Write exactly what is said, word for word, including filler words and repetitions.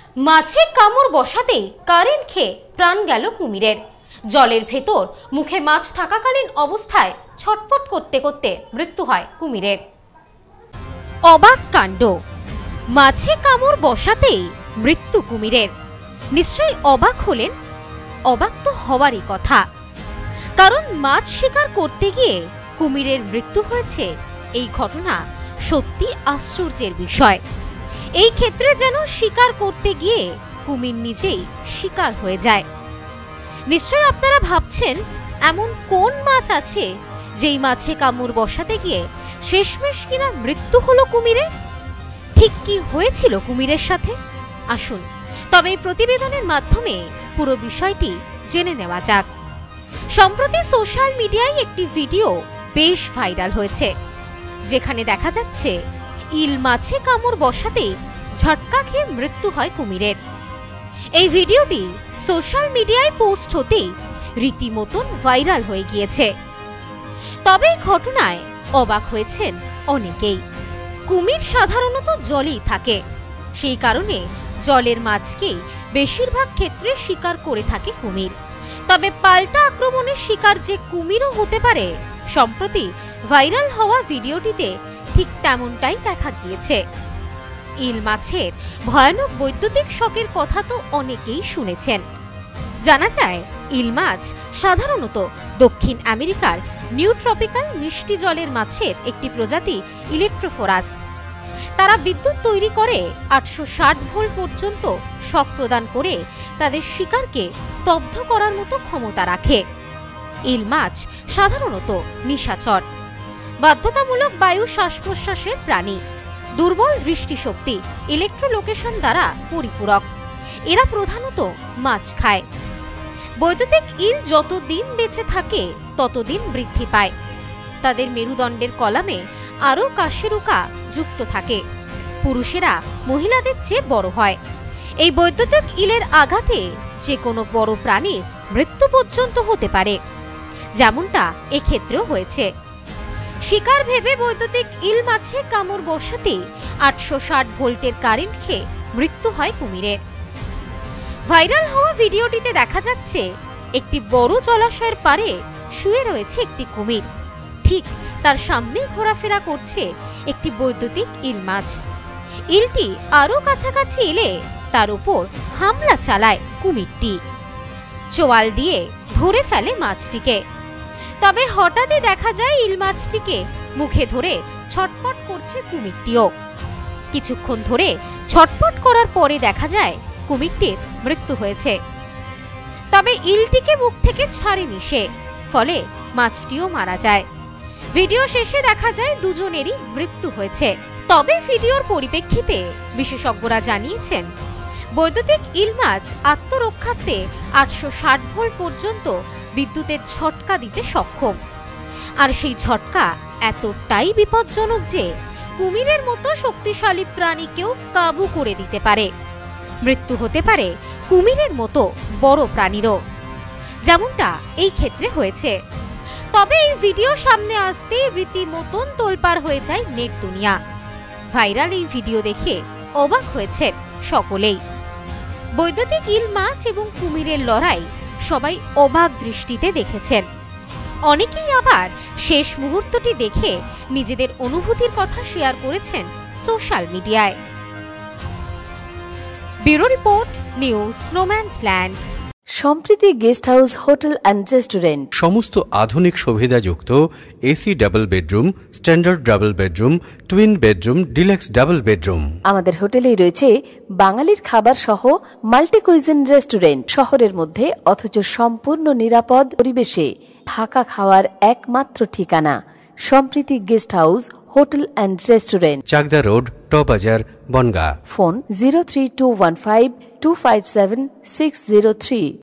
মাছে কামড় বসাতেই কারেন্ট খেয়ে প্রাণ গেল কুমিরের। জলের ভেতর মুখে মাছ থাকাকালীন অবস্থায় ছটফট করতে করতে মৃত্যু হয় কুমিরের। অবাক কাণ্ড, মাছে কামড় বসাতেই মৃত্যু কুমিরের। নিশ্চয়ই অবাক হলেন। অবাক তো হওয়ারই কথা, কারণ মাছ শিকার করতে গিয়ে কুমিরের মৃত্যু হয়েছে। এই ঘটনা সত্যি আশ্চর্যের বিষয়। এই ক্ষেত্রে যেন শিকার করতে গিয়ে কুমির নিজেই শিকার হয়ে যায়। নিশ্চয়ই আপনারা ভাবছেন, এমন কোন মাছ আছে যেই মাছে কামড় বসাতে গিয়ে শেষমেশ কিনা মৃত্যু হলো কুমিরের? ঠিক কি হয়েছিল কুমিরের সাথে? আসুন তবে এই প্রতিবেদনের মাধ্যমে পুরো বিষয়টি জেনে নেওয়া যাক। সম্প্রতি সোশ্যাল মিডিয়ায় একটি ভিডিও বেশ ভাইরাল হয়েছে, যেখানে দেখা যাচ্ছে ইল মাছে কামড় বসাতেই ঝটকা খেয়ে মৃত্যু হয় কুমিরের। এই ভিডিওটি সোশ্যাল মিডিয়ায় পোস্ট হতেই রীতিমতন ভাইরাল হয়ে গিয়েছে। তবে এই ঘটনায় অবাক হয়েছেন অনেকেই। কুমির সাধারণত জলেই থাকে, সেই কারণে জলের মাছকেই বেশিরভাগ ক্ষেত্রে শিকার করে থাকে কুমির। তবে পাল্টা আক্রমণের শিকার যে কুমিরও হতে পারে, সম্প্রতি ভাইরাল হওয়া ভিডিওটিতে ঠিক তেমনটাই দেখা গিয়েছে। ইল মাছের ভয়ানক বৈদ্যুতিক শকের কথা তো অনেকেই শুনেছেন। জানা যায়, ইল মাছ সাধারণত দক্ষিণ আমেরিকার নিউট্রপিক্যাল মিষ্টি জলের মাছের একটি প্রজাতি ইলেকট্রোফোরাস। তারা বিদ্যুৎ তৈরি করে আটশো ষাট ভোল্ট পর্যন্ত শক প্রদান করে তাদের শিকারকে স্তব্ধ করার মতো ক্ষমতা রাখে। ইল মাছ সাধারণত নিশাচর, বাধ্যতামূলক বায়ু শ্বাস প্রশ্বাসের প্রাণী, দুর্বল দৃষ্টিশক্তি, ইলেকট্রোলোকেশন দ্বারা পরিপূরক। এরা প্রধানত মাছ খায়। বৈদ্যুতিক ইল যতদিন বেঁচে থাকে ততদিন বৃদ্ধি পায়। তাদের মেরুদণ্ডের কলামে আরও কাশেরুকা যুক্ত থাকে। পুরুষেরা মহিলাদের চেয়ে বড় হয়। এই বৈদ্যুতিক ইলের আঘাতে যে কোনো বড় প্রাণীর মৃত্যু পর্যন্ত হতে পারে, যেমনটা এক্ষেত্রেও হয়েছে। শিকার ভেবে বৈদ্যুতিক ইল মাছে কামড় বসাতে আটশো ষাট ভোল্টের কারেন্ট খেয়ে মৃত্যু হয় কুমিরের। ভাইরাল হওয়া ভিডিওটিতে দেখা যাচ্ছে একটি বড় জলাশয়ের পাড়ে শুয়ে রয়েছে একটি কুমির। ঠিক তার সামনেই ঘোরাফেরা করছে একটি বৈদ্যুতিক ইল মাছ। ইলটি আরো কাছাকাছি এলে তার উপর হামলা চালায় কুমিরটি। চোয়াল দিয়ে ধরে ফেলে মাছটিকে। তবে হঠাৎই দেখা যায় ইল মাছটিকে মুখে ধরে ছটফট করছে কুমিরটিও। কিছুক্ষণ ধরে ছটফট করার পরে দেখা যায় কুমিরটির মৃত্যু হয়েছে। তবে ইলটিকে মুখ থেকে ছাড়েনি সে, ফলে মাছটিও মারা যায়। ভিডিও শেষে দেখা যায় দুজনেরই মৃত্যু হয়েছে। তবে ভিডিওর পরিপ্রেক্ষিতে বিশেষজ্ঞরা জানিয়েছেন, বৈদ্যুতিক ইল মাছ আত্মরক্ষার্থে আটশো ষাট ভোল্ট পর্যন্ত বিদ্যুতের ঝটকা দিতে সক্ষম। আর সেই ঝটকা এতটাই বিপজ্জনক যে কুমিরের মতো শক্তিশালী প্রাণীকেও কাবু করে দিতে পারে। মৃত্যু হতে পারে কুমিরের মতো বড় প্রাণীরও, যেমনটা এই ক্ষেত্রে হয়েছে। তবে এই ভিডিও সামনে আসতেই রীতিমতন তোলপাড় হয়ে যায় নেট দুনিয়া। ভাইরাল এই ভিডিও দেখে অবাক হয়েছেন সকলেই। বৈদ্যুতিক ইল মাছ এবং কুমিরের লড়াই সবাই অবাক দৃষ্টিতে দেখেছেন। অনেকেই আবার শেষ মুহূর্তটি দেখে নিজেদের অনুভূতির কথা শেয়ার করেছেন সোশ্যাল মিডিয়ায়। Bureau report, news snowman's land. Sampriti guest house hotel and restaurant. সমস্ত আধুনিক সুবিধাযুক্ত AC double bedroom, standard double bedroom, twin bedroom, deluxe double bedroom. আমাদের হোটেলেই রয়েছে বাঙালির খাবার সহ মাল্টি কুইজিন রেস্টুরেন্ট। শহরের মধ্যে অথচ সম্পূর্ণ নিরাপদ পরিবেশে থাকা খাওয়ার একমাত্র ঠিকানা Sampriti guest house hotel and restaurant, Chakdah road, টবাজার, Bongaon. Phone zero three two one five two five seven six zero three.